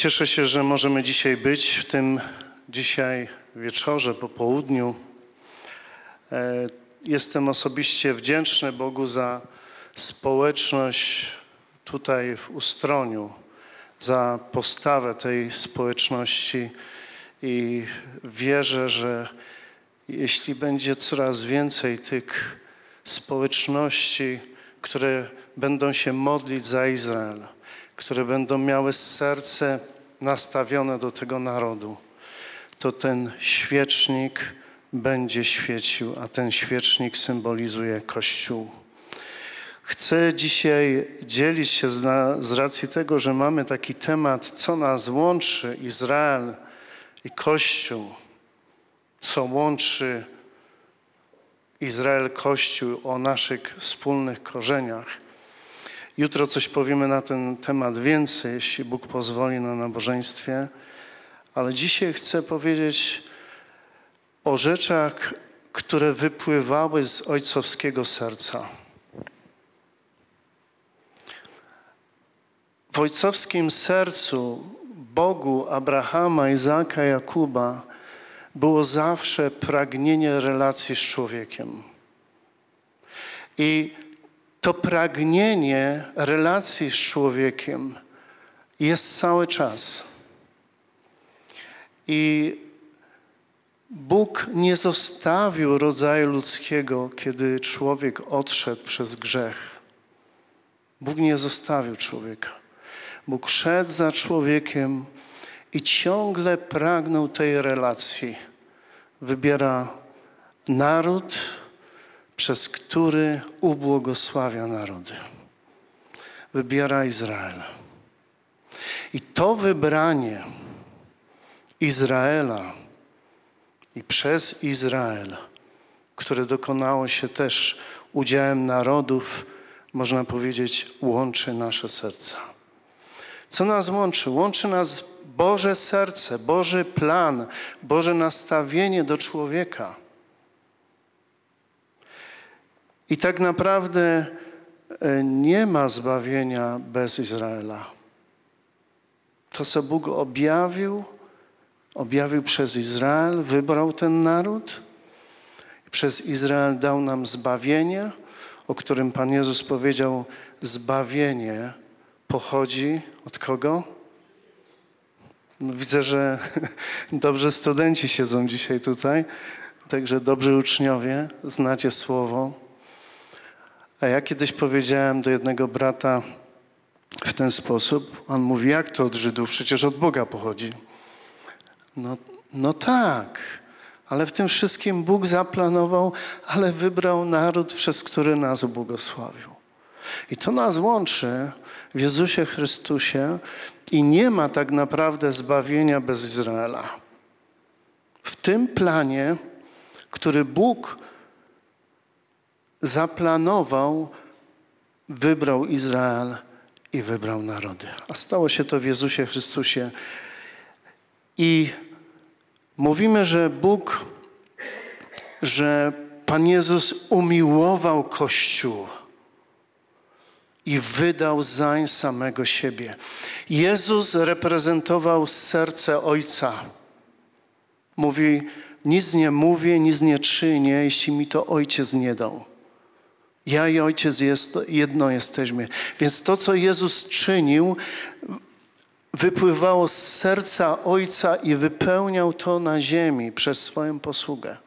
Cieszę się, że możemy dzisiaj być w tym dzisiaj wieczorze, po południu. Jestem osobiście wdzięczny Bogu za społeczność tutaj w Ustroniu, za postawę tej społeczności i wierzę, że jeśli będzie coraz więcej tych społeczności, które będą się modlić za Izrael, które będą miały serce nastawione do tego narodu, to ten świecznik będzie świecił, a ten świecznik symbolizuje Kościół. Chcę dzisiaj dzielić się z racji tego, że mamy taki temat, co nas łączy, Izrael i Kościół, co łączy Izrael, Kościół, o naszych wspólnych korzeniach. Jutro coś powiemy na ten temat więcej, jeśli Bóg pozwoli, na nabożeństwie, ale dzisiaj chcę powiedzieć o rzeczach, które wypływały z ojcowskiego serca. W ojcowskim sercu Bogu Abrahama, Izaaka, Jakuba było zawsze pragnienie relacji z człowiekiem. I to pragnienie relacji z człowiekiem jest cały czas. I Bóg nie zostawił rodzaju ludzkiego, kiedy człowiek odszedł przez grzech. Bóg nie zostawił człowieka. Bóg szedł za człowiekiem i ciągle pragnął tej relacji. Wybiera naród, przez który ubłogosławia narody. Wybiera Izrael. I to wybranie Izraela i przez Izrael, które dokonało się też udziałem narodów, można powiedzieć, łączy nasze serca. Co nas łączy? Łączy nas Boże serce, Boży plan, Boże nastawienie do człowieka. I tak naprawdę nie ma zbawienia bez Izraela. To, co Bóg objawił przez Izrael, wybrał ten naród. Przez Izrael dał nam zbawienie, o którym Pan Jezus powiedział, zbawienie pochodzi od kogo? No, widzę, że dobrzy studenci siedzą dzisiaj tutaj, także dobrzy uczniowie, znacie słowo. A ja kiedyś powiedziałem do jednego brata w ten sposób, on mówi, jak to od Żydów? Przecież od Boga pochodzi. No tak, ale w tym wszystkim Bóg zaplanował, ale wybrał naród, przez który nas ubłogosławił. I to nas łączy w Jezusie Chrystusie i nie ma tak naprawdę zbawienia bez Izraela. W tym planie, który Bóg zaplanował, wybrał Izrael i wybrał narody. A stało się to w Jezusie Chrystusie. I mówimy, że Pan Jezus umiłował Kościół i wydał zań samego siebie. Jezus reprezentował serce Ojca. Mówi, nic nie mówię, nic nie czynię, jeśli mi to Ojciec nie dał. Ja i Ojciec jedno jesteśmy. Więc to, co Jezus czynił, wypływało z serca Ojca i wypełniał to na ziemi przez swoją posługę.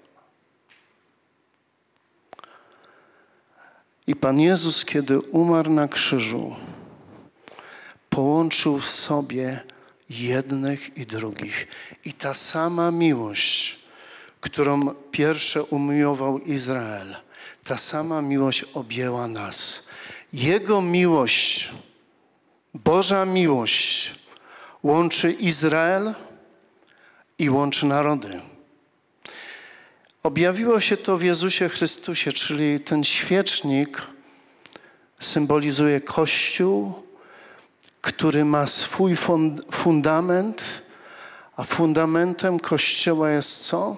I Pan Jezus, kiedy umarł na krzyżu, połączył w sobie jednych i drugich. I ta sama miłość, którą pierwsze umiłował Izrael, ta sama miłość objęła nas. Jego miłość, Boża miłość łączy Izrael i łączy narody. Objawiło się to w Jezusie Chrystusie, czyli ten świecznik symbolizuje Kościół, który ma swój fundament, a fundamentem Kościoła jest co?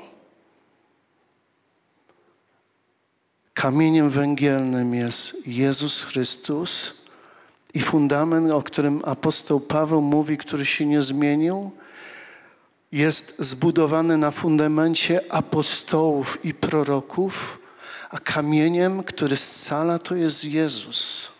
Kamieniem węgielnym jest Jezus Chrystus I fundament, o którym apostoł Paweł mówi, który się nie zmienił, jest zbudowany na fundamencie apostołów i proroków, a kamieniem, który scala, to jest Jezus.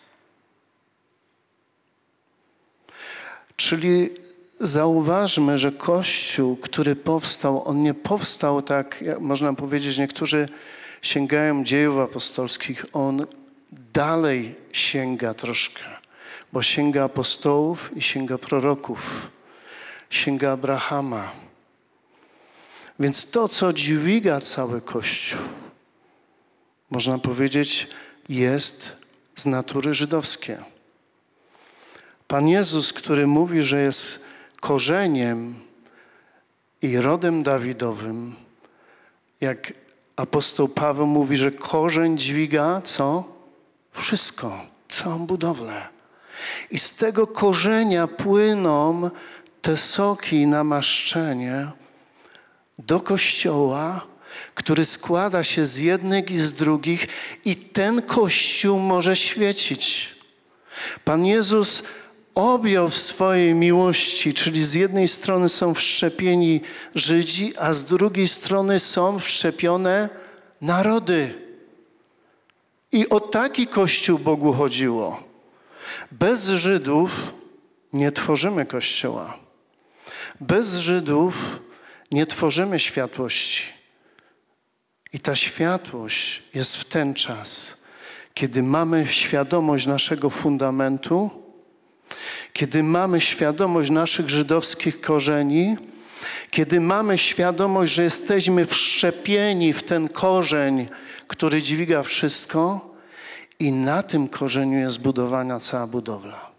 Czyli zauważmy, że Kościół, który powstał, on nie powstał tak, jak można powiedzieć, niektórzy sięgają dziejów apostolskich, on dalej sięga troszkę, bo sięga apostołów i sięga proroków, sięga Abrahama. Więc to, co dźwiga cały Kościół, można powiedzieć, jest z natury żydowskie. Pan Jezus, który mówi, że jest korzeniem i rodem Dawidowym, jak apostoł Paweł mówi, że korzeń dźwiga co? Wszystko, całą budowlę. I z tego korzenia płyną te soki, namaszczenie do Kościoła, który składa się z jednych i z drugich i ten Kościół może świecić. Pan Jezus objął w swojej miłości, czyli z jednej strony są wszczepieni Żydzi, a z drugiej strony są wszczepione narody. I o taki Kościół Bogu chodziło. Bez Żydów nie tworzymy Kościoła. Bez Żydów nie tworzymy światłości. I ta światłość jest w ten czas, kiedy mamy świadomość naszego fundamentu, kiedy mamy świadomość naszych żydowskich korzeni, kiedy mamy świadomość, że jesteśmy wszczepieni w ten korzeń, który dźwiga wszystko i na tym korzeniu jest zbudowana cała budowla.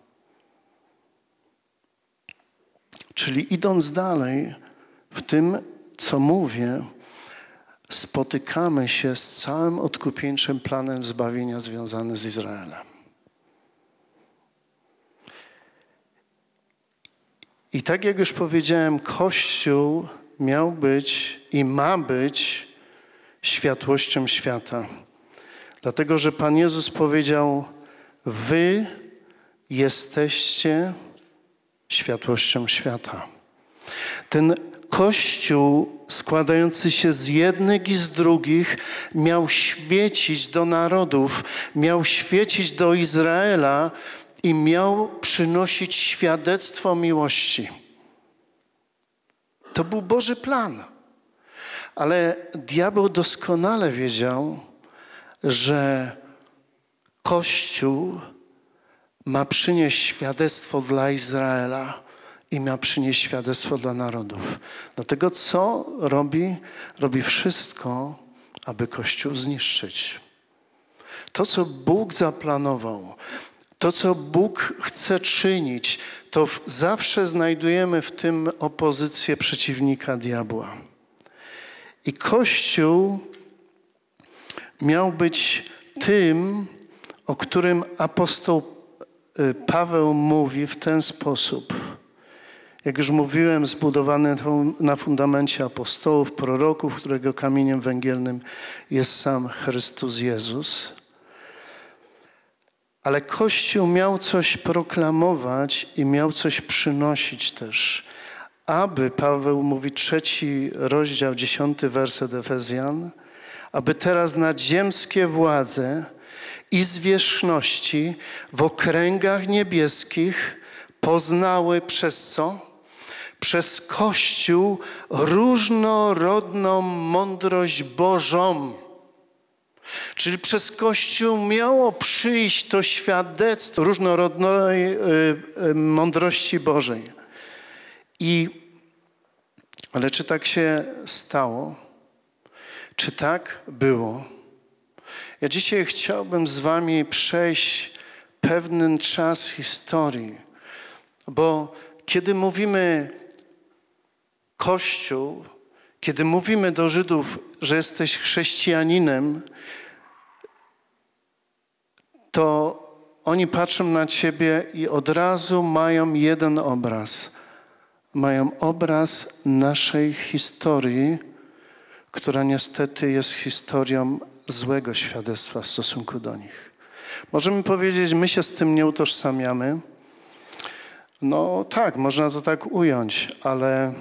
Czyli idąc dalej w tym, co mówię, spotykamy się z całym odkupieńczym planem zbawienia związanym z Izraelem. I tak jak już powiedziałem, Kościół miał być i ma być światłością świata. Dlatego, że Pan Jezus powiedział, wy jesteście światłością świata. Ten Kościół składający się z jednych i z drugich miał świecić do narodów, miał świecić do Izraela i miał przynosić świadectwo miłości. To był Boży plan. Ale diabeł doskonale wiedział, że Kościół ma przynieść świadectwo dla Izraela i ma przynieść świadectwo dla narodów. Dlatego co robi? Robi wszystko, aby Kościół zniszczyć. To, co Bóg zaplanował, to, co Bóg chce czynić, to zawsze znajdujemy w tym opozycję przeciwnika diabła. I Kościół miał być tym, o którym apostoł Paweł mówi w ten sposób. Jak już mówiłem, zbudowany na fundamencie apostołów, proroków, którego kamieniem węgielnym jest sam Chrystus Jezus. Ale Kościół miał coś proklamować i miał coś przynosić też. Aby, Paweł mówi 3 rozdział, 10 werset Efezjan, aby teraz nadziemskie władze i zwierzchności w okręgach niebieskich poznały przez co? Przez Kościół różnorodną mądrość Bożą. Czyli przez Kościół miało przyjść to świadectwo różnorodnej mądrości Bożej. Ale czy tak się stało? Czy tak było? Ja dzisiaj chciałbym z wami przejść pewien czas historii, bo kiedy mówimy Kościół, kiedy mówimy do Żydów, że jesteś chrześcijaninem, to oni patrzą na ciebie i od razu mają jeden obraz. Mają obraz naszej historii, która niestety jest historią złego świadectwa w stosunku do nich. Możemy powiedzieć, my się z tym nie utożsamiamy. No tak, można to tak ująć, ale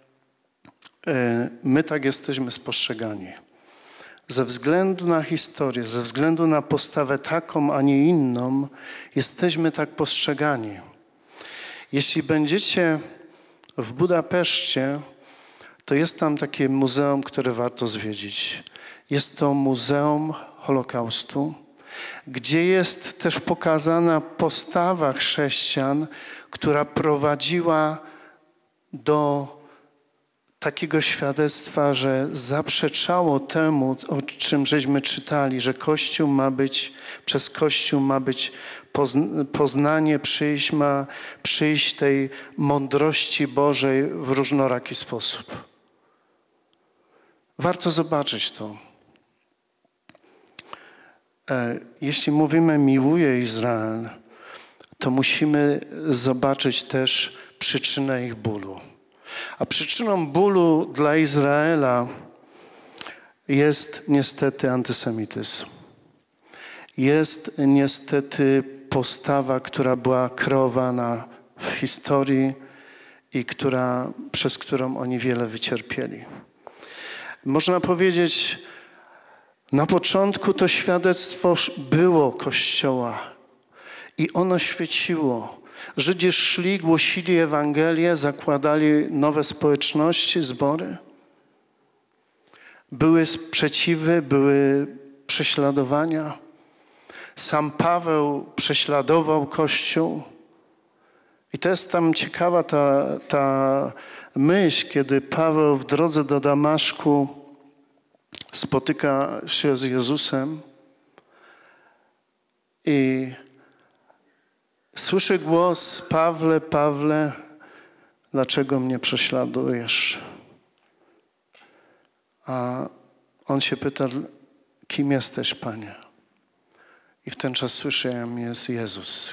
my tak jesteśmy spostrzegani. Ze względu na historię, ze względu na postawę taką, a nie inną, jesteśmy tak postrzegani. Jeśli będziecie w Budapeszcie, to jest tam takie muzeum, które warto zwiedzić. Jest to Muzeum Holokaustu, gdzie jest też pokazana postawa chrześcijan, która prowadziła do takiego świadectwa, że zaprzeczało temu, o czym żeśmy czytali, że Kościół ma być, przez Kościół ma być poznanie, ma przyjść tej mądrości Bożej w różnoraki sposób. Warto zobaczyć to. Jeśli mówimy miłuję Izrael, to musimy zobaczyć też przyczynę ich bólu. A przyczyną bólu dla Izraela jest niestety antysemityzm. Jest niestety postawa, która była kreowana w historii i przez którą oni wiele wycierpieli. Można powiedzieć, na początku to świadectwo było Kościoła i ono świeciło. Żydzi szli, głosili Ewangelię, zakładali nowe społeczności, zbory. Były sprzeciwy, były prześladowania. Sam Paweł prześladował Kościół. I to jest tam ciekawa ta myśl, kiedy Paweł w drodze do Damaszku spotyka się z Jezusem i słyszy głos: Pawle, Pawle, dlaczego mnie prześladujesz? A on się pyta: kim jesteś, Panie? I w ten czas słyszy, jam jest Jezus.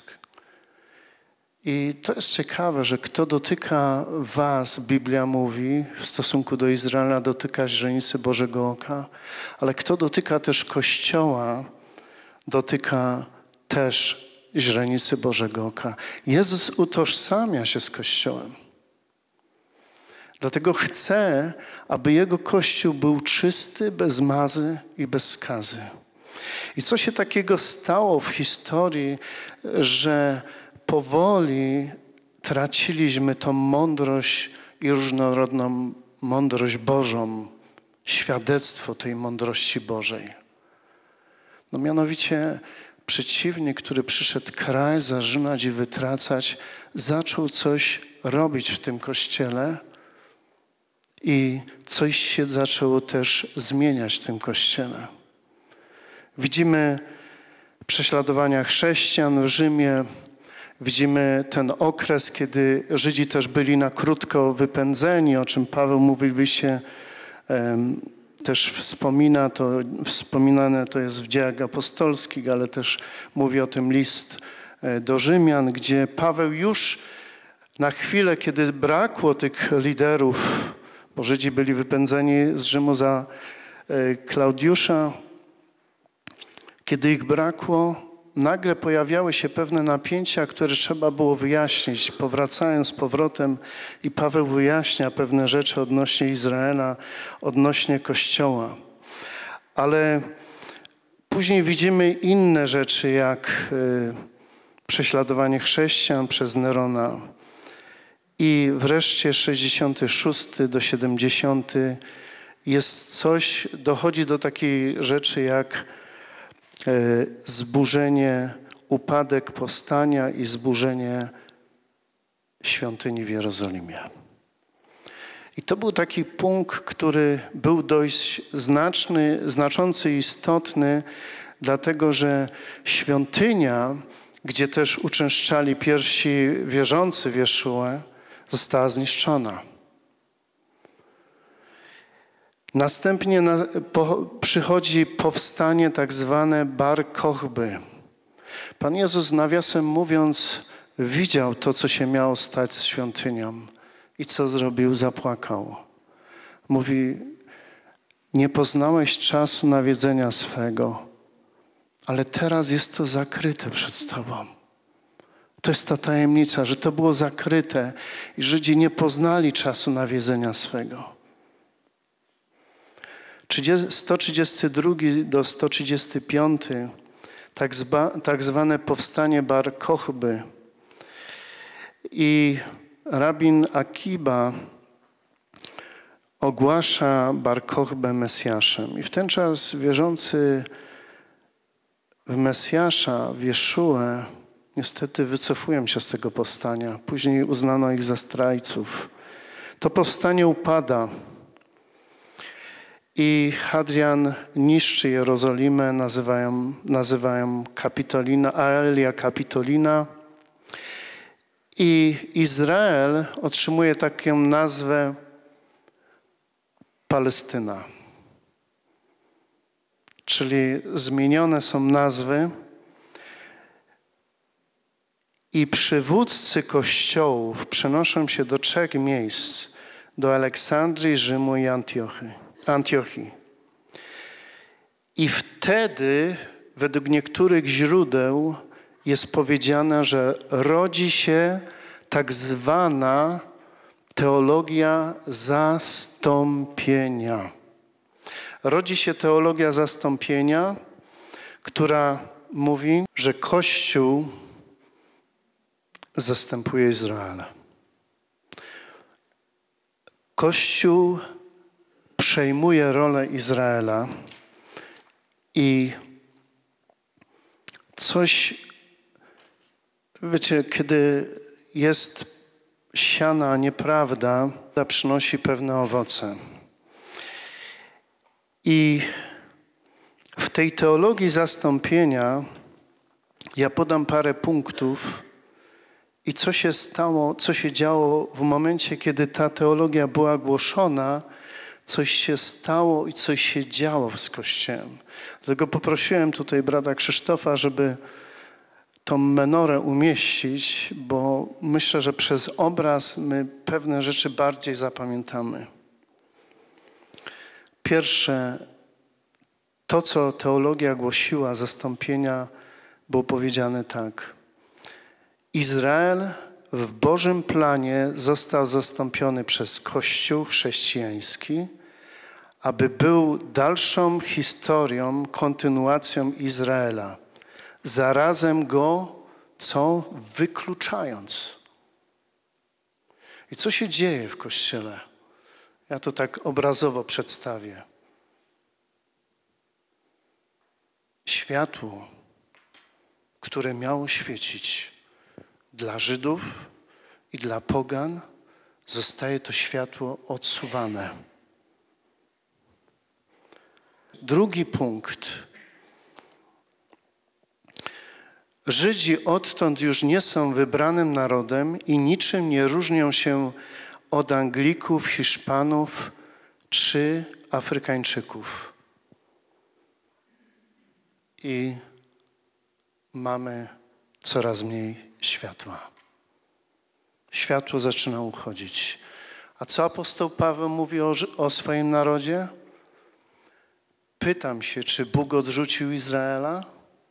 I to jest ciekawe, że kto dotyka was, Biblia mówi, w stosunku do Izraela dotyka źrenicy Bożego oka, ale kto dotyka też Kościoła, dotyka też źrenicy Bożego oka. Jezus utożsamia się z Kościołem. Dlatego chce, aby Jego Kościół był czysty, bez mazy i bez skazy. I co się takiego stało w historii, że powoli traciliśmy tą mądrość i różnorodną mądrość Bożą, świadectwo tej mądrości Bożej. No mianowicie przeciwnik, który przyszedł kraj zarzynać i wytracać, zaczął coś robić w tym Kościele i coś się zaczęło też zmieniać w tym Kościele. Widzimy prześladowania chrześcijan w Rzymie, widzimy ten okres, kiedy Żydzi też byli na krótko wypędzeni, o czym Paweł mówi w liście też wspominane to jest w Dziejach Apostolskich, ale też mówi o tym list do Rzymian, gdzie Paweł już na chwilę, kiedy brakło tych liderów, bo Żydzi byli wypędzeni z Rzymu za Klaudiusza, kiedy ich brakło, nagle pojawiały się pewne napięcia, które trzeba było wyjaśnić. Powracają z powrotem i Paweł wyjaśnia pewne rzeczy odnośnie Izraela, odnośnie Kościoła. Ale później widzimy inne rzeczy, jak prześladowanie chrześcijan przez Nerona. I wreszcie 66 do 70 jest coś, dochodzi do takiej rzeczy jak zburzenie, upadek powstania i zburzenie świątyni w Jerozolimie. I to był taki punkt, który był dość znaczący i istotny, dlatego że świątynia, gdzie też uczęszczali pierwsi wierzący w Jeszuę, została zniszczona. Następnie przychodzi powstanie tak zwane Bar Kochby. Pan Jezus, nawiasem mówiąc, widział to, co się miało stać z świątynią. I co zrobił? Zapłakał. Mówi: nie poznałeś czasu nawiedzenia swego. Ale teraz jest to zakryte przed Tobą. To jest ta tajemnica, że to było zakryte i Żydzi nie poznali czasu nawiedzenia swego. 132 do 135, tak zwane powstanie Bar Kochby. I rabin Akiba ogłasza Bar Kochbę Mesjaszem. I w ten czas wierzący w Mesjasza, w Jeszuę, niestety wycofują się z tego powstania. Później uznano ich za zdrajców. To powstanie upada. I Hadrian niszczy Jerozolimę, nazywają Kapitolina, Aelia Kapitolina. I Izrael otrzymuje taką nazwę Palestyna. Czyli zmienione są nazwy i przywódcy kościołów przenoszą się do 3 miejsc. Do Aleksandrii, Rzymu i Antiochii. I wtedy, według niektórych źródeł, jest powiedziane, że rodzi się tak zwana teologia zastąpienia. Rodzi się teologia zastąpienia, która mówi, że Kościół zastępuje Izraela. Kościół przejmuje rolę Izraela i coś, wiecie, kiedy jest siana nieprawda, przynosi pewne owoce. I w tej teologii zastąpienia ja podam parę punktów i co się stało, co się działo w momencie, kiedy ta teologia była głoszona, coś się stało i coś się działo z Kościołem. Dlatego poprosiłem tutaj brata Krzysztofa, żeby tą menorę umieścić, bo myślę, że przez obraz my pewne rzeczy bardziej zapamiętamy. Pierwsze, to co teologia głosiła, zastąpienia, było powiedziane tak. Izrael w Bożym planie został zastąpiony przez Kościół chrześcijański, aby był dalszą historią, kontynuacją Izraela. Zarazem go, co? Wykluczając. I co się dzieje w Kościele? Ja to tak obrazowo przedstawię. Światło, które miało świecić dla Żydów i dla pogan, zostaje to światło odsuwane. Drugi punkt. Żydzi odtąd już nie są wybranym narodem i niczym nie różnią się od Anglików, Hiszpanów czy Afrykańczyków. I mamy coraz mniej światła. Światło zaczyna uchodzić. A co apostoł Paweł mówi o swoim narodzie? Pytam się, czy Bóg odrzucił Izraela?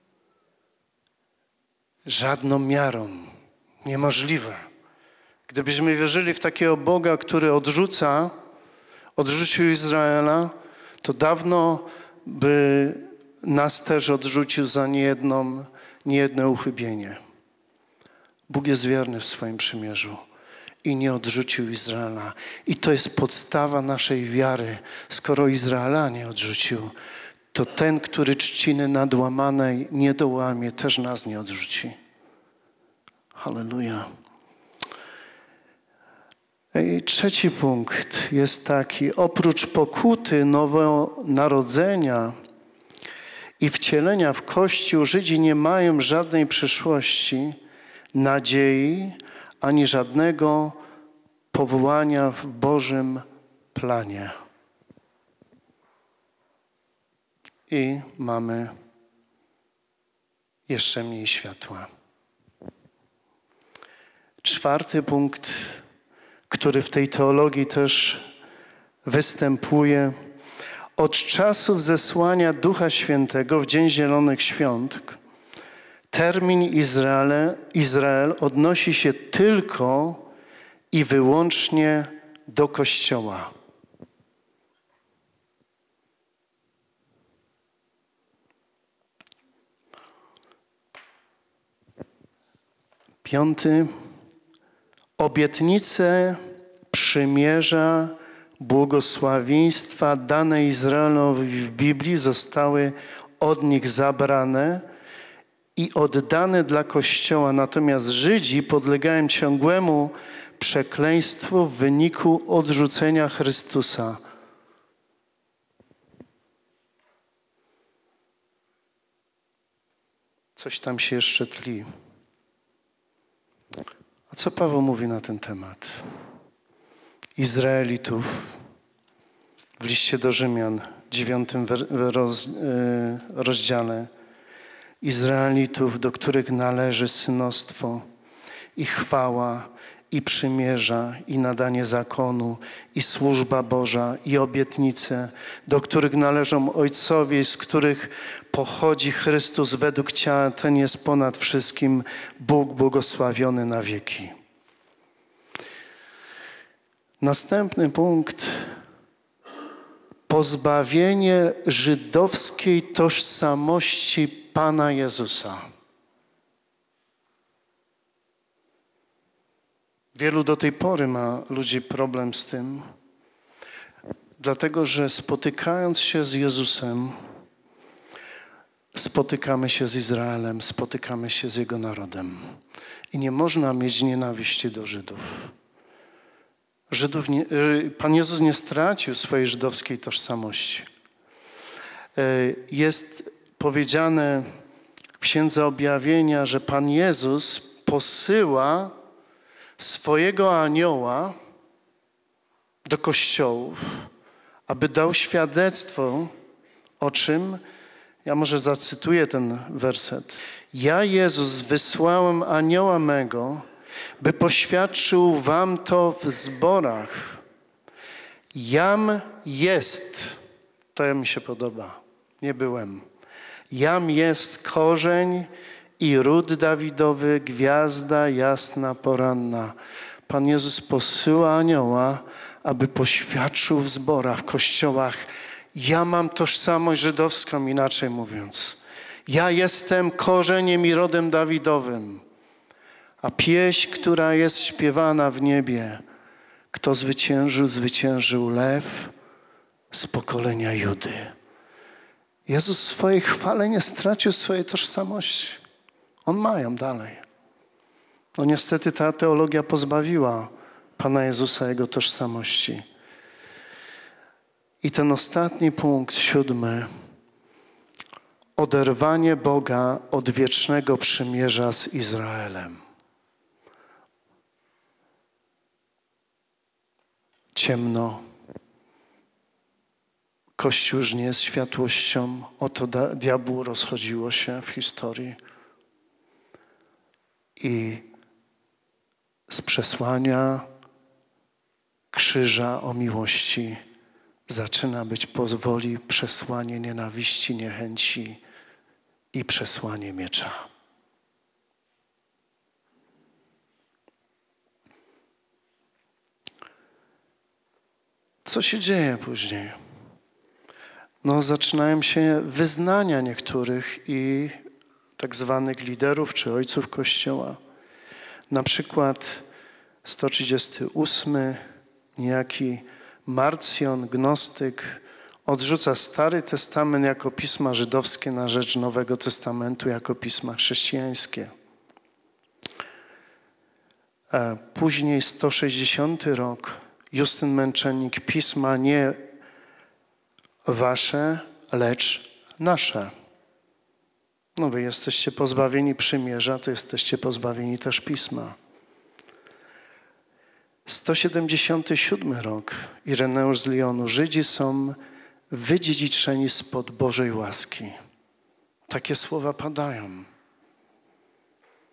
Żadną miarą. Niemożliwe. Gdybyśmy wierzyli w takiego Boga, który odrzucił Izraela, to dawno by nas też odrzucił za niejedno uchybienie. Bóg jest wierny w swoim przymierzu i nie odrzucił Izraela. I to jest podstawa naszej wiary. Skoro Izraela nie odrzucił, to ten, który trzciny nadłamanej nie dołamie, też nas nie odrzuci. Halleluja. I trzeci punkt jest taki. Oprócz pokuty nowonarodzenia i wcielenia w Kościół, Żydzi nie mają żadnej przyszłości, nadziei, ani żadnego powołania w Bożym planie. I mamy jeszcze mniej światła. Czwarty punkt, który w tej teologii też występuje. Od czasów zesłania Ducha Świętego w Dzień Zielonych Świąt termin Izrael odnosi się tylko i wyłącznie do Kościoła. Piąty. Obietnice przymierza, błogosławieństwa dane Izraelowi w Biblii zostały od nich zabrane i oddane dla Kościoła. Natomiast Żydzi podlegają ciągłemu przekleństwu w wyniku odrzucenia Chrystusa. Coś tam się jeszcze tli. A co Paweł mówi na ten temat? Izraelitów w liście do Rzymian, 9 rozdziale. Izraelitów, do których należy synostwo i chwała, i przymierza, i nadanie zakonu, i służba Boża, i obietnice, do których należą ojcowie, z których pochodzi Chrystus według ciała, ten jest ponad wszystkim, Bóg błogosławiony na wieki. Następny punkt. Pozbawienie żydowskiej tożsamości Pana Jezusa. Wielu do tej pory ma ludzi problem z tym, dlatego że spotykając się z Jezusem, spotykamy się z Izraelem, spotykamy się z Jego narodem. I nie można mieć nienawiści do Żydów. Pan Jezus nie stracił swojej żydowskiej tożsamości. Jest powiedziane w Księdze Objawienia, że Pan Jezus posyła swojego anioła do kościołów, aby dał świadectwo o czym? Ja może zacytuję ten werset. Ja, Jezus, wysłałem anioła mego, by poświadczył wam to w zborach. Jam jest, to mi się podoba, nie byłem. Jam jest korzeń i ród Dawidowy, gwiazda jasna poranna. Pan Jezus posyła anioła, aby poświadczył w zborach, w kościołach. Ja mam tożsamość żydowską, inaczej mówiąc. Ja jestem korzeniem i rodem Dawidowym. A pieśń, która jest śpiewana w niebie, kto zwyciężył, zwyciężył lew z pokolenia Judy. Jezus w swojej chwale nie stracił swojej tożsamości. On ma ją dalej. No niestety ta teologia pozbawiła Pana Jezusa Jego tożsamości. I ten ostatni punkt, 7. Oderwanie Boga od wiecznego przymierza z Izraelem. Ciemno. Kościół już nie jest światłością. Oto diabłu rozchodziło się w historii. I z przesłania krzyża o miłości zaczyna być powoli przesłanie nienawiści, niechęci i przesłanie miecza. Co się dzieje później? No, zaczynają się wyznania niektórych i tak zwanych liderów czy ojców Kościoła. Na przykład 138, niejaki Marcjon, gnostyk, odrzuca Stary Testament jako pisma żydowskie na rzecz Nowego Testamentu jako pisma chrześcijańskie. A później 160 rok, Justyn Męczennik, pisma nie wasze, lecz nasze. No wy jesteście pozbawieni przymierza, to jesteście pozbawieni też pisma. 177 rok, Ireneusz z Lyonu. Żydzi są wydziedziczeni spod Bożej łaski. Takie słowa padają.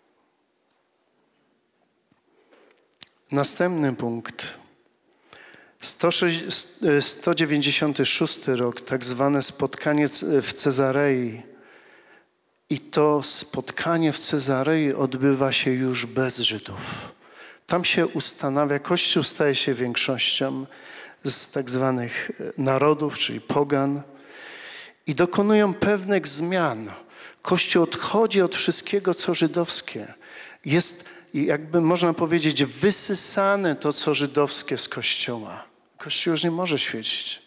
Następny punkt. 196 rok, tak zwane spotkanie w Cezarei. I to spotkanie w Cezarei odbywa się już bez Żydów. Tam się ustanawia, Kościół staje się większością z tak zwanych narodów, czyli pogan, i dokonują pewnych zmian. Kościół odchodzi od wszystkiego, co żydowskie. Jest, jakby można powiedzieć, wysysane to, co żydowskie z Kościoła. Kościół już nie może świecić.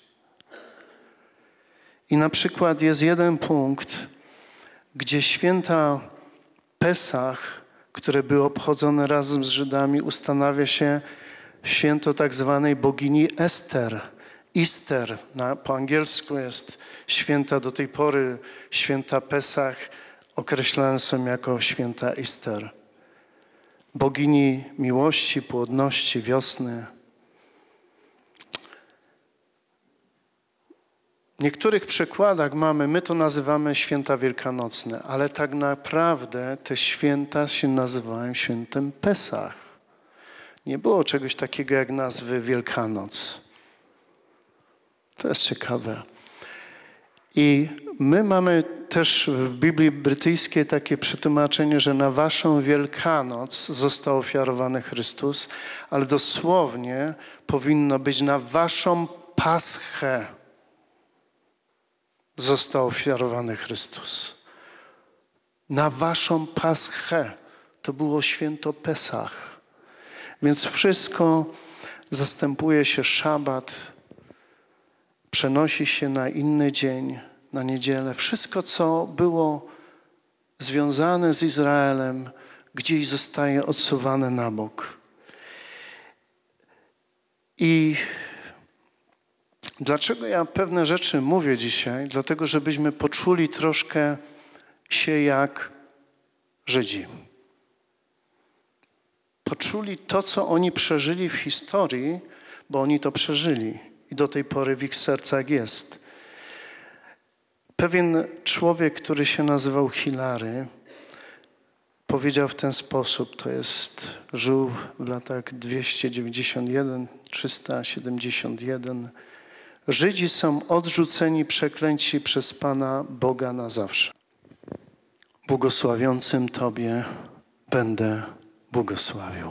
I na przykład jest jeden punkt, gdzie święta Pesach, które były obchodzone razem z Żydami, ustanawia się święto tak zwanej bogini Ester. Easter, po angielsku jest święta do tej pory, święta Pesach określane są jako święta Easter. Bogini miłości, płodności, wiosny. W niektórych przykładach my to nazywamy święta wielkanocne, ale tak naprawdę te święta się nazywają świętem Pesach. Nie było czegoś takiego jak nazwy Wielkanoc. To jest ciekawe. I my mamy też w Biblii brytyjskiej takie przetłumaczenie, że na waszą Wielkanoc został ofiarowany Chrystus, ale dosłownie powinno być na waszą Paschę został ofiarowany Chrystus. Na waszą Paschę. To było święto Pesach. Więc wszystko zastępuje się szabat, przenosi się na inny dzień, na niedzielę. Wszystko, co było związane z Izraelem, gdzieś zostaje odsuwane na bok. I dlaczego ja pewne rzeczy mówię dzisiaj? Dlatego, żebyśmy poczuli troszkę się jak Żydzi. Poczuli to, co oni przeżyli w historii, bo oni to przeżyli i do tej pory w ich sercach jest. Pewien człowiek, który się nazywał Hilary, powiedział w ten sposób, żył w latach 291-371. Żydzi są odrzuceni, przeklęci przez Pana Boga na zawsze. Błogosławiącym Tobie będę błogosławił.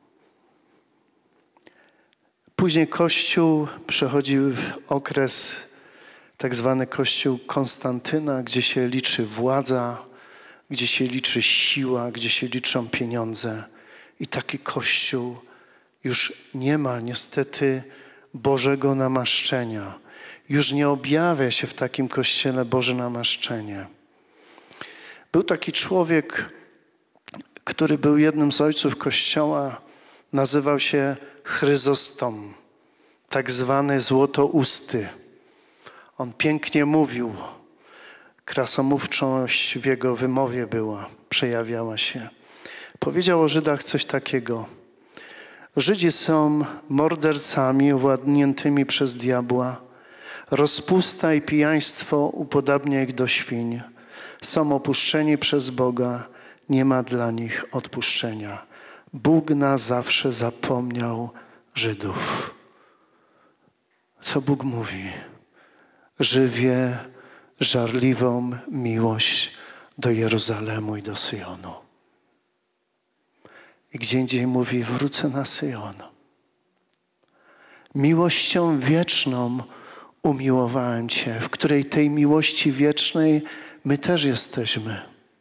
Później Kościół przechodzi w okres tak zwany Kościół Konstantyna, gdzie się liczy władza, gdzie się liczy siła, gdzie się liczą pieniądze. I taki Kościół już nie ma niestety Bożego namaszczenia. Już nie objawia się w takim Kościele Boże namaszczenie. Był taki człowiek, który był jednym z ojców Kościoła, nazywał się Chryzostom, tak zwany złotousty. On pięknie mówił, krasomówczość w jego wymowie przejawiała się. Powiedział o Żydach coś takiego. Żydzi są mordercami owładniętymi przez diabła. Rozpusta i pijaństwo upodabnia ich do świń. Są opuszczeni przez Boga. Nie ma dla nich odpuszczenia. Bóg na zawsze zapomniał Żydów. Co Bóg mówi? Żywię żarliwą miłość do Jeruzalemu i do Syjonu. I gdzie indziej mówi, wrócę na Syjon. Miłością wieczną umiłowałem Cię, w której tej miłości wiecznej my też jesteśmy.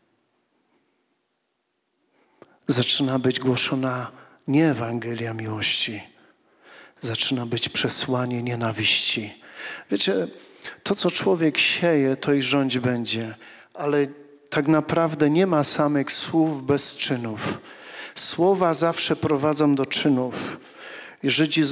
Zaczyna być głoszona nie Ewangelia miłości. Zaczyna być przesłanie nienawiści. Wiecie, to co człowiek sieje, to i rządź będzie. Ale tak naprawdę nie ma samych słów bez czynów. Słowa zawsze prowadzą do czynów. I Żydzi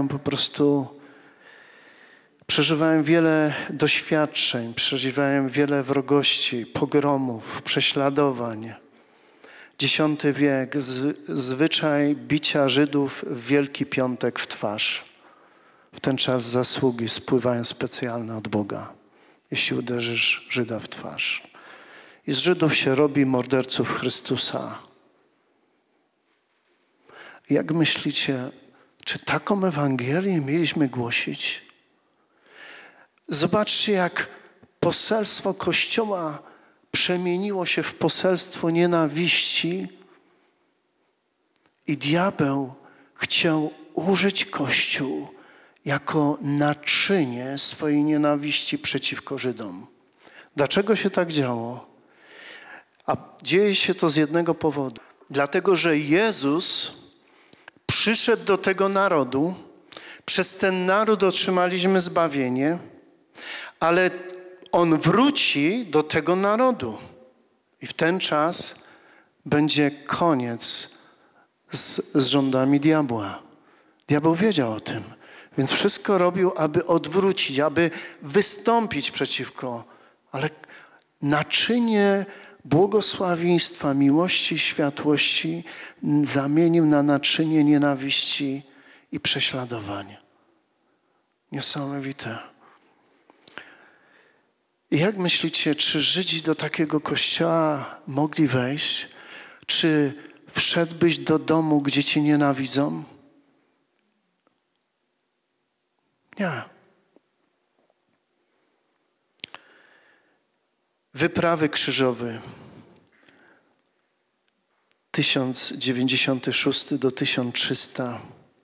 przeżywają wiele doświadczeń, przeżywają wiele wrogości, pogromów, prześladowań. X wiek, zwyczaj bicia Żydów w Wielki Piątek w twarz. W ten czas zasługi spływają specjalne od Boga, jeśli uderzysz Żyda w twarz. I z Żydów się robi morderców Chrystusa. Jak myślicie, Czy taką Ewangelię mieliśmy głosić? Zobaczcie, jak poselstwo Kościoła przemieniło się w poselstwo nienawiści i diabeł chciał użyć Kościół jako naczynie swojej nienawiści przeciwko Żydom. Dlaczego się tak działo? A dzieje się to z jednego powodu. Dlatego, że Jezus przyszedł do tego narodu, przez ten naród otrzymaliśmy zbawienie, ale On wróci do tego narodu. I w ten czas będzie koniec z rządami diabła. Diabeł wiedział o tym, więc wszystko robił, aby odwrócić, aby wystąpić przeciwko. Ale naczynie błogosławieństwa, miłości, światłości zamienił na naczynie nienawiści i prześladowania. Niesamowite. I jak myślicie, czy Żydzi do takiego kościoła mogli wejść? Czy wszedłbyś do domu, gdzie cię nienawidzą? Nie. Wyprawy krzyżowe 1096 do 1300.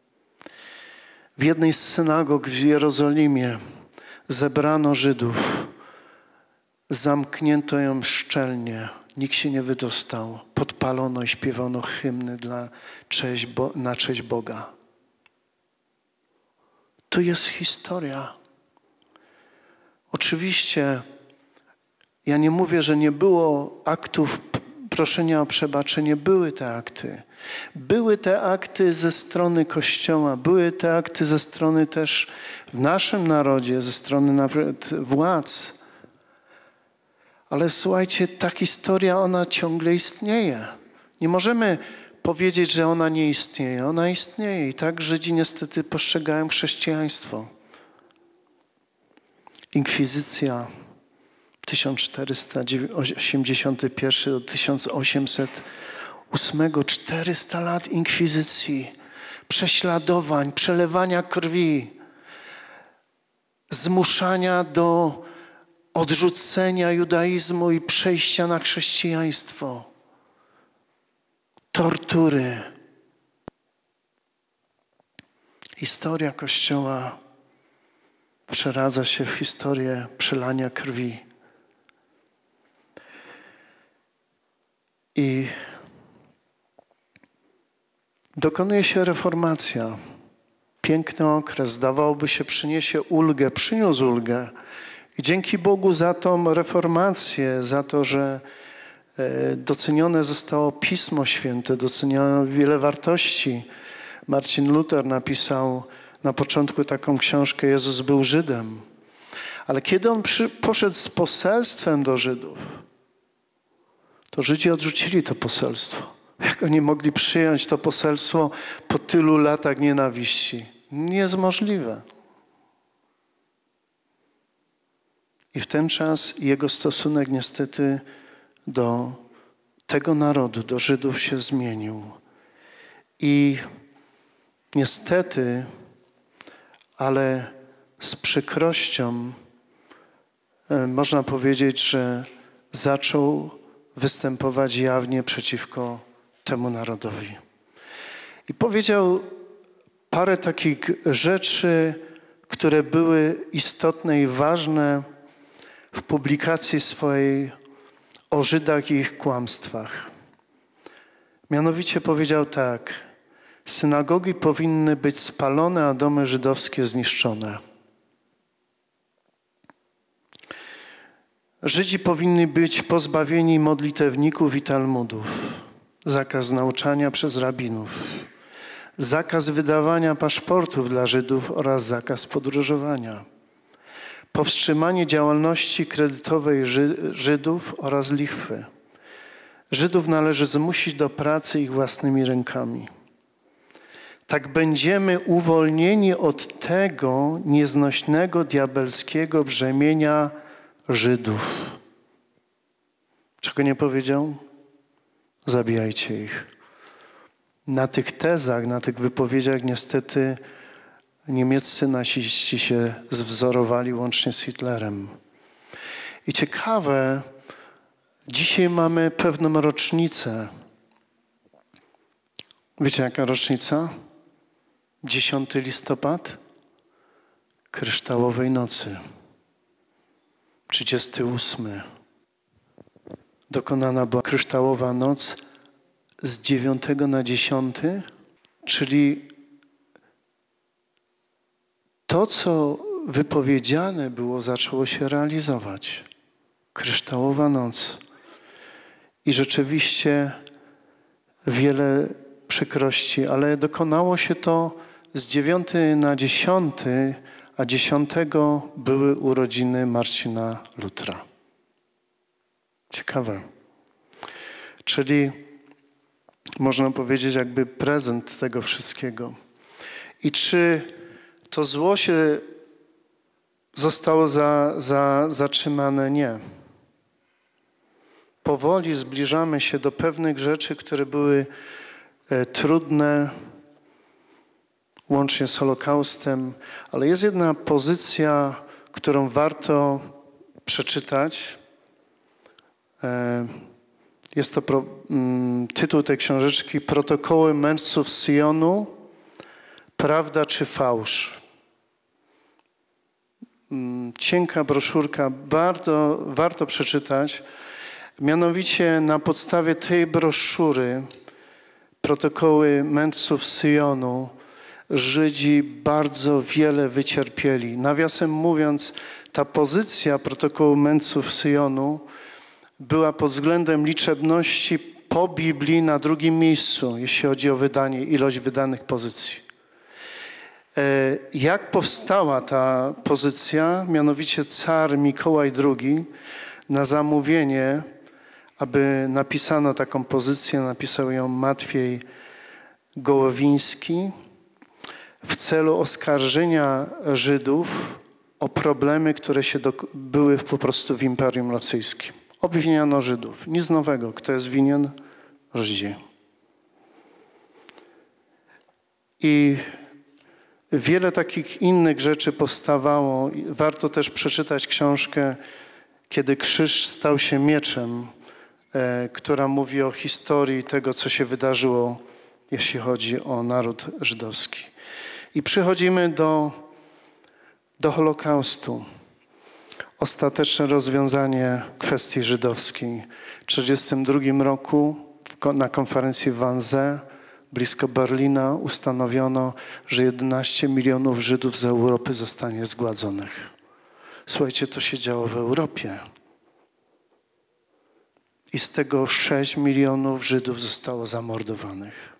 W jednej z synagog w Jerozolimie zebrano Żydów. Zamknięto ją szczelnie. Nikt się nie wydostał. Podpalono i śpiewano hymny na cześć Boga. To jest historia. Oczywiście ja nie mówię, że nie było aktów proszenia o przebaczenie. Były te akty. Były te akty ze strony Kościoła. Były te akty ze strony też w naszym narodzie, ze strony nawet władz. Ale słuchajcie, ta historia, ona ciągle istnieje. Nie możemy powiedzieć, że ona nie istnieje. Ona istnieje i tak Żydzi niestety postrzegają chrześcijaństwo. Inkwizycja 1481 do 1808, 400 lat inkwizycji, prześladowań, przelewania krwi, zmuszania do odrzucenia judaizmu i przejścia na chrześcijaństwo, tortury. Historia Kościoła przeradza się w historię przelania krwi. I dokonuje się reformacja. Piękny okres, zdawałoby się, przyniósł ulgę. I dzięki Bogu za tą reformację, za to, że docenione zostało Pismo Święte, doceniono wiele wartości. Marcin Luther napisał na początku taką książkę Jezus był Żydem. Ale kiedy on poszedł z poselstwem do Żydów, to Żydzi odrzucili to poselstwo. Jak oni mogli przyjąć to poselstwo po tylu latach nienawiści? Nie jest możliwe. I w ten czas jego stosunek niestety do tego narodu, do Żydów się zmienił. I niestety, ale z przykrością można powiedzieć, że zaczął występować jawnie przeciwko temu narodowi. I powiedział parę takich rzeczy, które były istotne i ważne w publikacji swojej o Żydach i ich kłamstwach. Mianowicie powiedział tak: synagogi powinny być spalone, a domy żydowskie zniszczone. Żydzi powinni być pozbawieni modlitewników i talmudów. Zakaz nauczania przez rabinów. Zakaz wydawania paszportów dla Żydów oraz zakaz podróżowania. Powstrzymanie działalności kredytowej Żydów oraz lichwy. Żydów należy zmusić do pracy ich własnymi rękami. Tak będziemy uwolnieni od tego nieznośnego, diabelskiego brzemienia Żydów. Czego nie powiedział? Zabijajcie ich. Na tych tezach, na tych wypowiedziach niestety niemieccy naziści się zwzorowali łącznie z Hitlerem. I ciekawe, dzisiaj mamy pewną rocznicę. Wiecie, jaka rocznica? 10 listopad? Kryształowej nocy. 38. Dokonana była kryształowa noc z 9 na 10, czyli to, co wypowiedziane było, zaczęło się realizować. Kryształowa noc. I rzeczywiście wiele przykrości, ale dokonało się to z 9 na 10, a 10 były urodziny Marcina Lutra. Ciekawe. Czyli można powiedzieć jakby prezent tego wszystkiego. I czy to zło się zostało zatrzymane? Nie. Powoli zbliżamy się do pewnych rzeczy, które były trudne, łącznie z Holokaustem, ale jest jedna pozycja, którą warto przeczytać. Jest to tytuł tej książeczki Protokoły mędrców Syjonu, prawda czy fałsz? Cienka broszurka, warto przeczytać. Mianowicie na podstawie tej broszury Protokoły mędrców Syjonu Żydzi bardzo wiele wycierpieli. Nawiasem mówiąc, ta pozycja Protokołu mędrców Syjonu była pod względem liczebności po Biblii na drugim miejscu, jeśli chodzi o ilość wydanych pozycji. Jak powstała ta pozycja? Mianowicie car Mikołaj II na zamówienie, aby napisano taką pozycję, napisał ją Matwiej Gołowiński w celu oskarżenia Żydów o problemy, które były po prostu w Imperium Rosyjskim. Obwiniano Żydów. Nic nowego. Kto jest winien? Żydzi. I wiele takich innych rzeczy powstawało. Warto też przeczytać książkę Kiedy krzyż stał się mieczem, która mówi o historii tego, co się wydarzyło, jeśli chodzi o naród żydowski. I przychodzimy do Holokaustu. Ostateczne rozwiązanie kwestii żydowskiej. W 1942 roku na konferencji w Wannsee blisko Berlina ustanowiono, że 11 milionów Żydów z Europy zostanie zgładzonych. Słuchajcie, to się działo w Europie. I z tego 6 milionów Żydów zostało zamordowanych.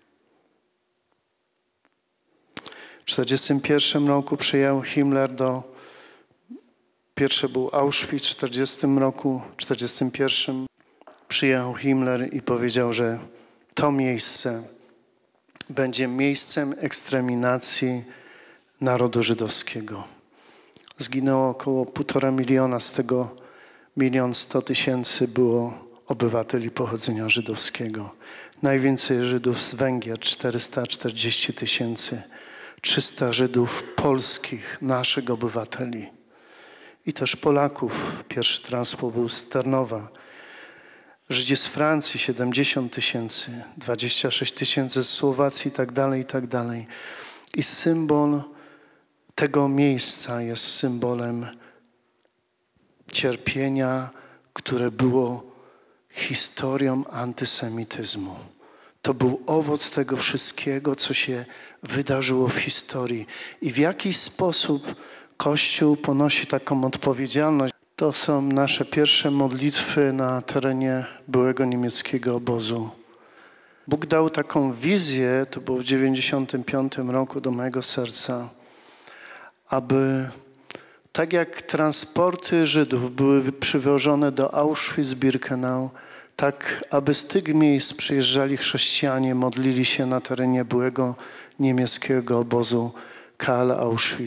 W 1941 roku przyjechał Himmler pierwszy był Auschwitz, w 1940 roku, w 1941 przyjechał Himmler i powiedział, że to miejsce będzie miejscem eksterminacji narodu żydowskiego. Zginęło około 1,5 miliona, z tego 1 100 000 było obywateli pochodzenia żydowskiego. Najwięcej Żydów z Węgier, 440 000. 300 Żydów polskich, naszych obywateli. I też Polaków. Pierwszy transport był z Tarnowa. Żydzi z Francji 70 000, 26 000 z Słowacji i tak dalej, i tak dalej. I symbol tego miejsca jest symbolem cierpienia, które było historią antysemityzmu. To był owoc tego wszystkiego, co się wydarzyło w historii. I w jakiś sposób Kościół ponosi taką odpowiedzialność. To są nasze pierwsze modlitwy na terenie byłego niemieckiego obozu. Bóg dał taką wizję, to było w 1995 roku, do mojego serca, aby tak jak transporty Żydów były przywożone do Auschwitz-Birkenau, tak aby z tych miejsc przyjeżdżali chrześcijanie, modlili się na terenie byłego niemieckiego obozu KL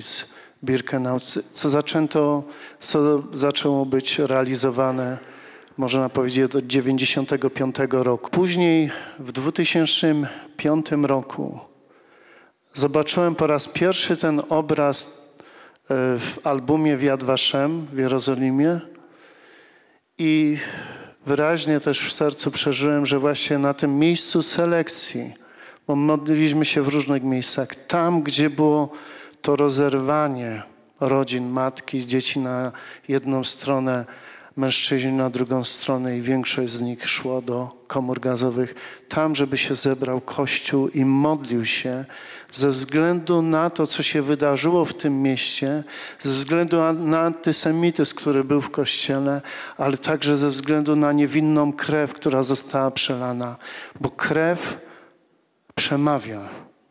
Auschwitz-Birkenau, co zaczęło być realizowane można powiedzieć od 95 roku. Później w 2005 roku zobaczyłem po raz pierwszy ten obraz w albumie w Yad Vashem w Jerozolimie i wyraźnie też w sercu przeżyłem, że właśnie na tym miejscu selekcji, bo modliliśmy się w różnych miejscach, tam gdzie było to rozerwanie rodzin, matki, dzieci na jedną stronę, mężczyźni na drugą stronę i większość z nich szło do komór gazowych, tam, żeby się zebrał Kościół i modlił się ze względu na to, co się wydarzyło w tym mieście, ze względu na antysemityzm, który był w Kościele, ale także ze względu na niewinną krew, która została przelana, bo krew przemawia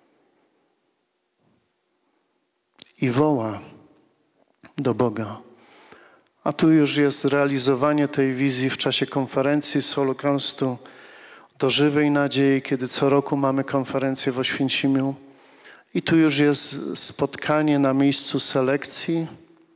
i woła do Boga. A tu już jest realizowanie tej wizji w czasie konferencji z Holokaustu do żywej nadziei, kiedy co roku mamy konferencję w Oświęcimiu. I tu już jest spotkanie na miejscu selekcji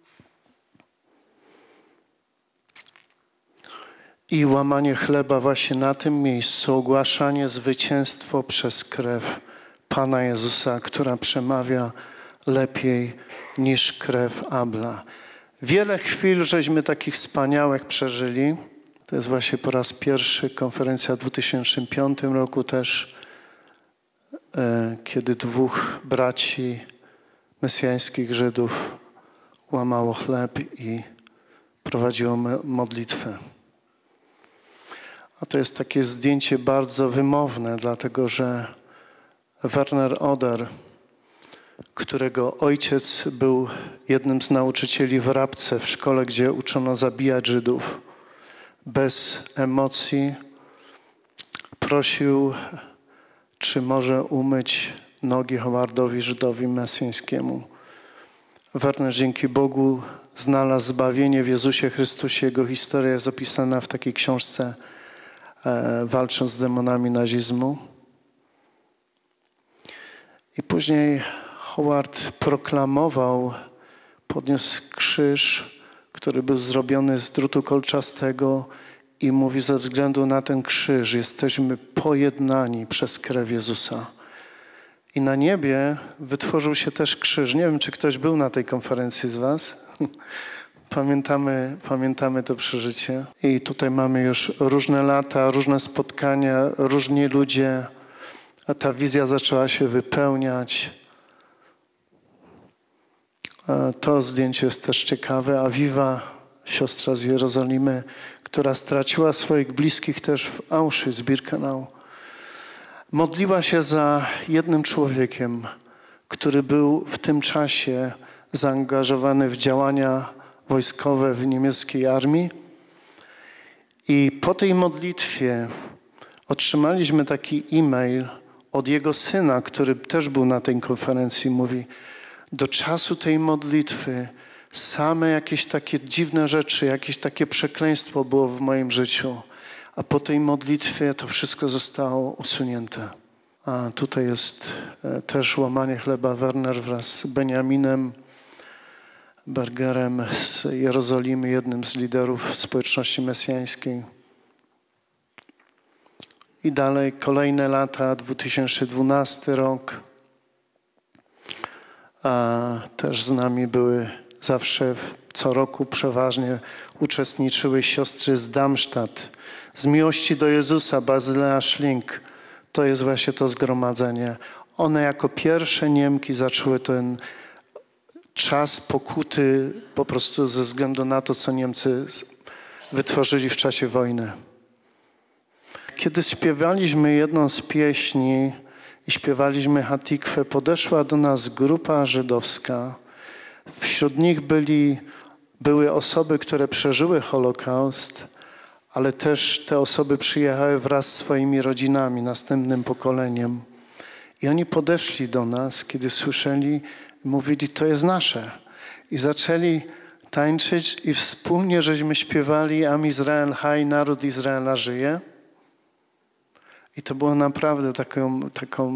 i łamanie chleba właśnie na tym miejscu, ogłaszanie zwycięstwo przez krew Pana Jezusa, która przemawia lepiej niż krew Abla. Wiele chwil żeśmy takich wspaniałych przeżyli. To jest właśnie po raz pierwszy konferencja w 2005 roku też, kiedy dwóch braci mesjańskich Żydów łamało chleb i prowadziło modlitwę. A to jest takie zdjęcie bardzo wymowne, dlatego że Werner Oder, którego ojciec był jednym z nauczycieli w Rabce, w szkole, gdzie uczono zabijać Żydów, bez emocji prosił, czy może umyć nogi Howardowi, Żydowi mesjańskiemu. Werner dzięki Bogu znalazł zbawienie w Jezusie Chrystusie. Jego historia jest opisana w takiej książce Walcząc z demonami nazizmu. I później Howard proklamował, podniósł krzyż, który był zrobiony z drutu kolczastego i mówi, ze względu na ten krzyż jesteśmy pojednani przez krew Jezusa. I na niebie wytworzył się też krzyż. Nie wiem, czy ktoś był na tej konferencji z was. Pamiętamy to przeżycie. I tutaj mamy już różne lata, różne spotkania, różni ludzie. A ta wizja zaczęła się wypełniać. To zdjęcie jest też ciekawe. Awiwa, siostra z Jerozolimy, która straciła swoich bliskich też w Auschwitz-Birkenau, modliła się za jednym człowiekiem, który był w tym czasie zaangażowany w działania wojskowe w niemieckiej armii. I po tej modlitwie otrzymaliśmy taki e-mail od jego syna, który też był na tej konferencji. Mówi, do czasu tej modlitwy same jakieś takie dziwne rzeczy, jakieś takie przekleństwo było w moim życiu. A po tej modlitwie to wszystko zostało usunięte. A tutaj jest też łamanie chleba. Werner wraz z Benjaminem Bergerem z Jerozolimy, jednym z liderów społeczności mesjańskiej. I dalej kolejne lata, 2012 rok. A też z nami były zawsze, co roku przeważnie uczestniczyły siostry z Darmstadt, z Miłości do Jezusa, Bazylea Schling. To jest właśnie to zgromadzenie. One jako pierwsze Niemki zaczęły ten czas pokuty po prostu ze względu na to, co Niemcy wytworzyli w czasie wojny. Kiedy śpiewaliśmy jedną z pieśni i śpiewaliśmy Hatikwę, podeszła do nas grupa żydowska. Wśród nich były osoby, które przeżyły Holokaust, ale też te osoby przyjechały wraz z swoimi rodzinami, następnym pokoleniem. I oni podeszli do nas, kiedy słyszeli, mówili, to jest nasze. I zaczęli tańczyć i wspólnie żeśmy śpiewali Am Izrael Chai, naród Izraela żyje. I to było naprawdę taką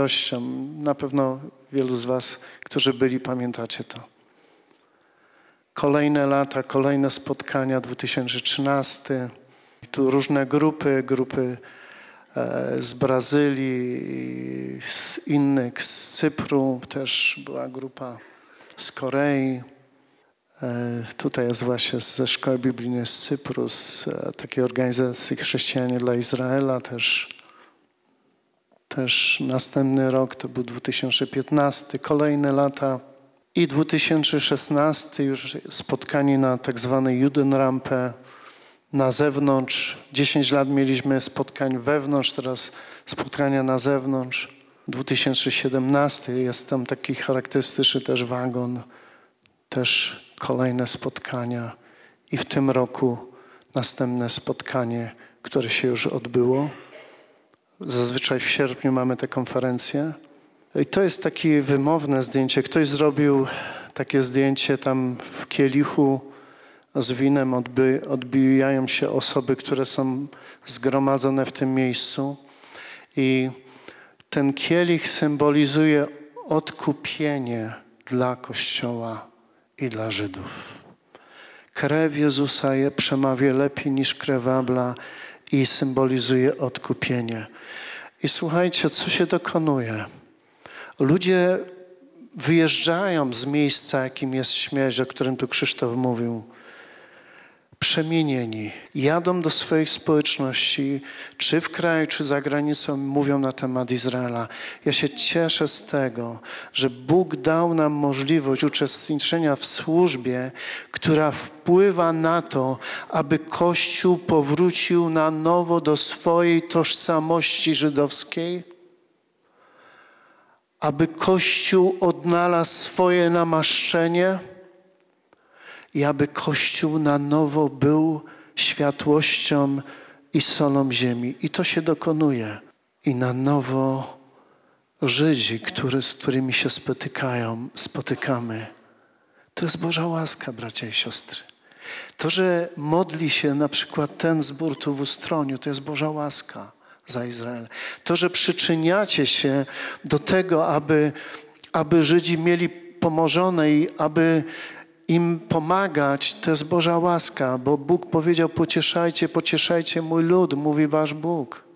radością. Na pewno wielu z was, którzy byli, pamiętacie to. Kolejne lata, kolejne spotkania, 2013. Tu różne grupy z Brazylii, z innych, z Cypru, też była grupa z Korei. Tutaj jest właśnie ze Szkoły Biblijnej z Cypru, z takiej organizacji Chrześcijanie dla Izraela też następny rok to był 2015, kolejne lata i 2016 już spotkanie na tak zwanej Judenrampę na zewnątrz. 10 lat mieliśmy spotkań wewnątrz, teraz spotkania na zewnątrz. 2017 jest tam taki charakterystyczny też wagon, też kolejne spotkania i w tym roku następne spotkanie, które się już odbyło. Zazwyczaj w sierpniu mamy tę konferencję. I to jest takie wymowne zdjęcie. Ktoś zrobił takie zdjęcie tam w kielichu z winem, odbijają się osoby, które są zgromadzone w tym miejscu. I ten kielich symbolizuje odkupienie dla Kościoła i dla Żydów. Krew Jezusa przemawia lepiej niż krew Abla i symbolizuje odkupienie. I słuchajcie, co się dokonuje? Ludzie wyjeżdżają z miejsca, jakim jest śmierć, o którym tu Krzysztof mówił. Przemienieni. Jadą do swoich społeczności, czy w kraju, czy za granicą, mówią na temat Izraela. Ja się cieszę z tego, że Bóg dał nam możliwość uczestniczenia w służbie, która wpływa na to, aby Kościół powrócił na nowo do swojej tożsamości żydowskiej, aby Kościół odnalazł swoje namaszczenie i aby Kościół na nowo był światłością i solą ziemi. I to się dokonuje. I na nowo Żydzi, z którymi się spotykamy. To jest Boża łaska, bracia i siostry. To, że modli się na przykład ten zbór tu w Ustroniu, to jest Boża łaska za Izrael. To, że przyczyniacie się do tego, aby Żydzi mieli pomożone i aby im pomagać, to jest Boża łaska, bo Bóg powiedział: pocieszajcie mój lud, mówi wasz Bóg.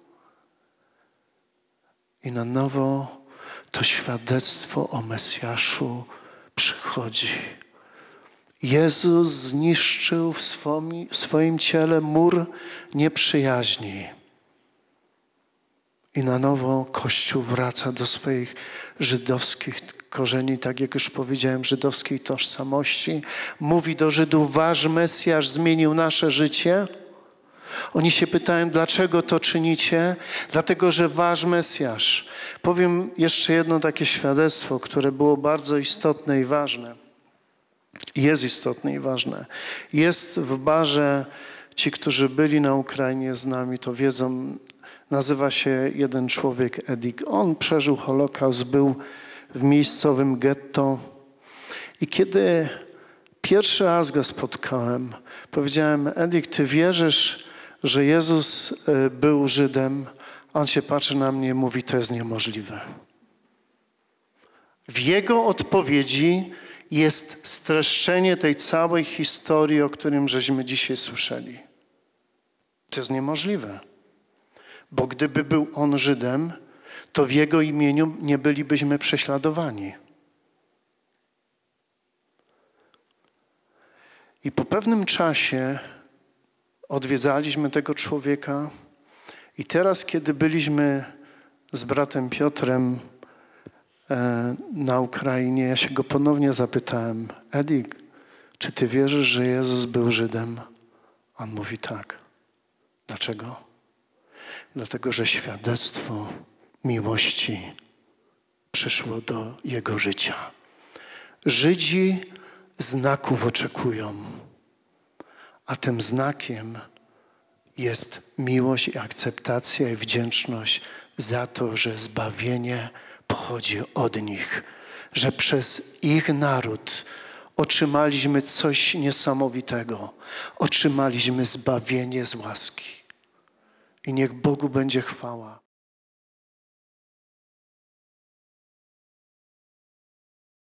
I na nowo to świadectwo o Mesjaszu przychodzi. Jezus zniszczył w swoim ciele mur nieprzyjaźni. I na nowo Kościół wraca do swoich żydowskich korzeni, tak jak już powiedziałem, żydowskiej tożsamości. Mówi do Żydów: wasz Mesjasz zmienił nasze życie. Oni się pytają, dlaczego to czynicie? Dlatego, że wasz Mesjasz. Powiem jeszcze jedno takie świadectwo, które było bardzo istotne i ważne. Jest istotne i ważne. Jest w barze, ci, którzy byli na Ukrainie z nami, to wiedzą, nazywa się jeden człowiek Edik. On przeżył Holokaust, był w miejscowym getto. I kiedy pierwszy raz go spotkałem, powiedziałem: Edik, ty wierzysz, że Jezus był Żydem? On się patrzy na mnie i mówi: to jest niemożliwe. W jego odpowiedzi jest streszczenie tej całej historii, o którym żeśmy dzisiaj słyszeli. To jest niemożliwe. Bo gdyby był on Żydem, to w jego imieniu nie bylibyśmy prześladowani. I po pewnym czasie odwiedzaliśmy tego człowieka i teraz, kiedy byliśmy z bratem Piotrem na Ukrainie, ja się go ponownie zapytałem: Edik, czy ty wierzysz, że Jezus był Żydem? On mówi: tak. Dlaczego? Dlatego, że świadectwo miłości przyszło do jego życia. Żydzi znaków oczekują, a tym znakiem jest miłość i akceptacja i wdzięczność za to, że zbawienie pochodzi od nich, że przez ich naród otrzymaliśmy coś niesamowitego. Otrzymaliśmy zbawienie z łaski. I niech Bogu będzie chwała.